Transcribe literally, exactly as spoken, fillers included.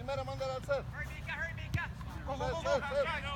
primera, mándala al set. Hurry, Mika, hurry, Mika. Set, set, set.